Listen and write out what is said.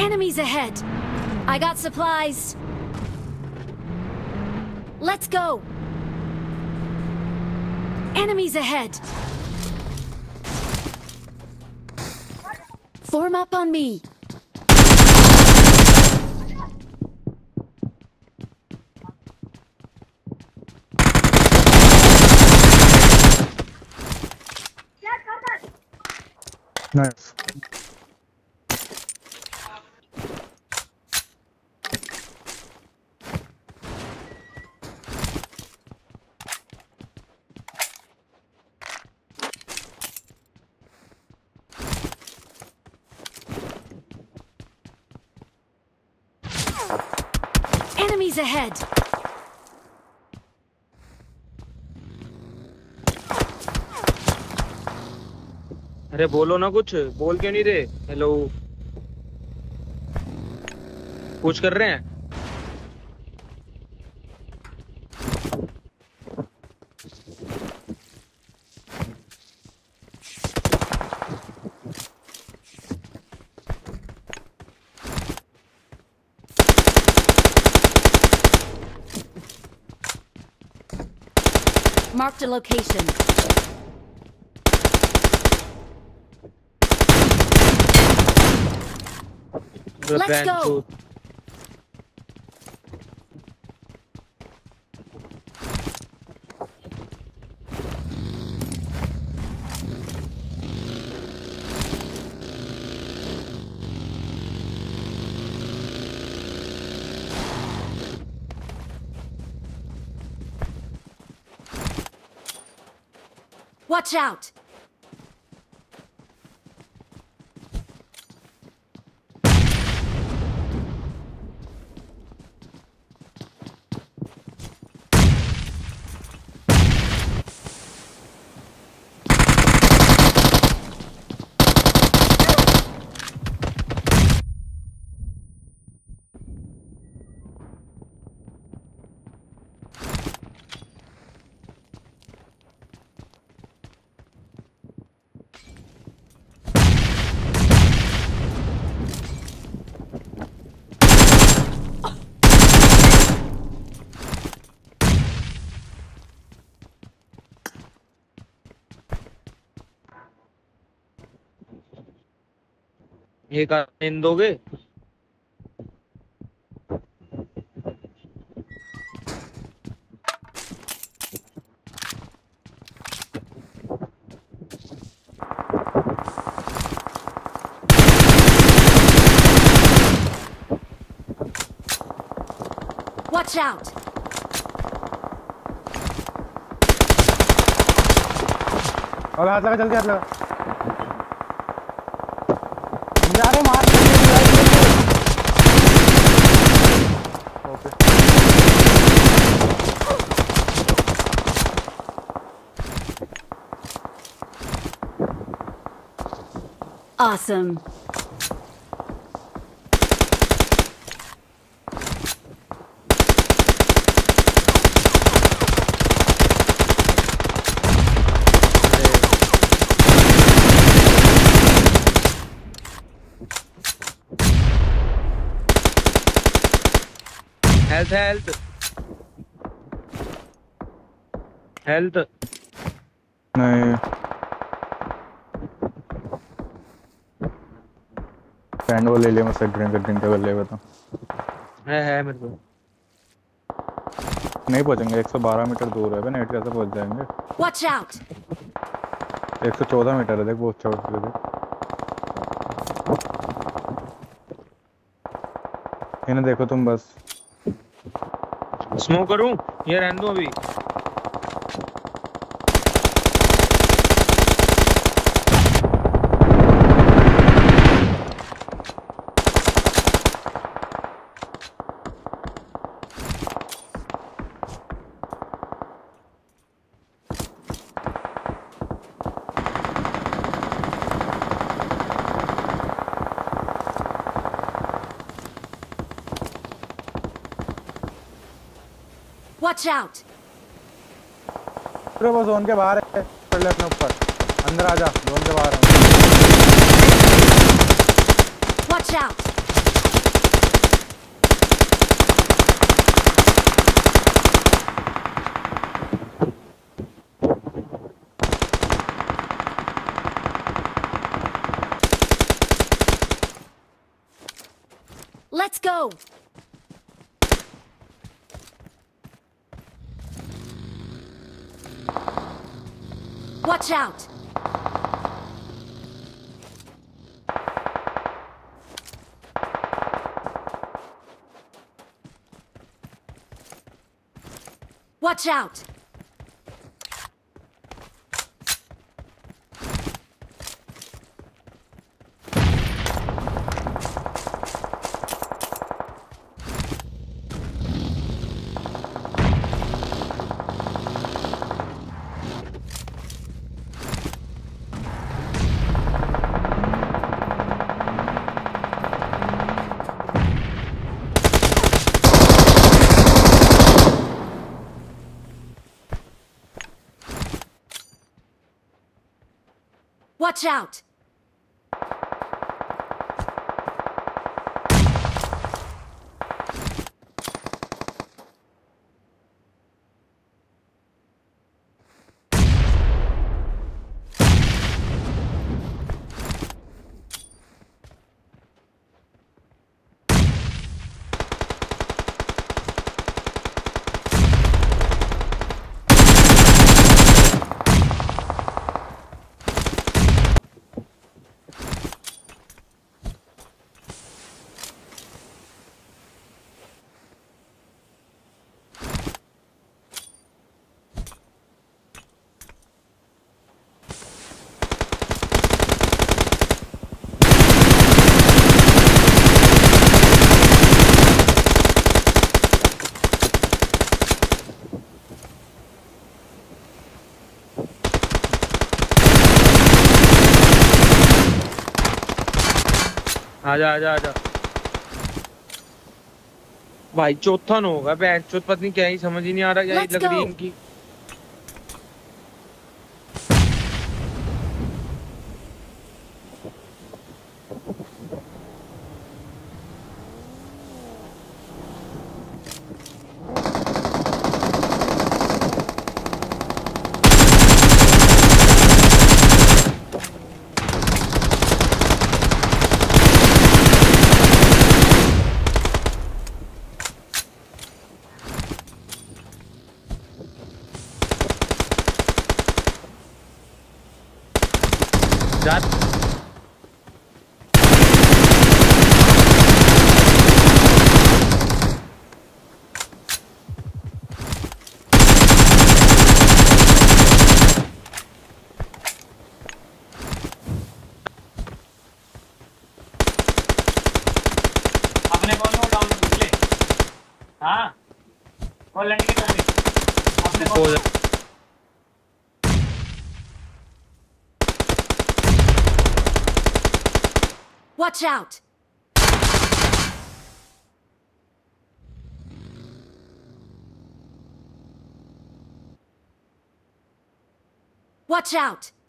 Enemies ahead. I got supplies. Let's go. Enemies ahead. Form up on me. Nice. Enemies ahead. अरे बोलो ना कुछ, बोल क्यों नहीं रहे? हेलो, कुछ कर रहे हैं? Marked a location. Let's go. Watch out. एक इन दोगे? Watch out. अब हाथ लगा, जल्दी हाथ लगा। जा रहे मार। ओके। Awesome. हेल्थ नहीं, बैंड वो ले लिया मुझसे, ड्रिंक कर ले तो है मेरे को। नहीं पहुंचेंगे, 112 मीटर दूर है, नेट कैसे पहुंच जाएंगे? Watch out. 114 मीटर है, देख बहुत चौड़ पे देख। इन्हें देखो तुम बस। स्मोक करूं? ये रहने दो अभी। Watch out. वो जोन के बाहर है, पड़ ले अपने ऊपर, अंदर आ जा, जोन के बाहर है। Watch out. Let's go! Watch out! Watch out! Watch out! आजा आजा आजा। भाई चौथा न होगा बैठ चौथ, पत्नी क्या ही समझ ही नहीं आ रहा क्या Let's लग रही है go. इनकी। जा अपने कौन को डाउन कर ले। हाँ कॉल लैंड के कर दे अपने हो कौन। जा। Watch out! Watch out!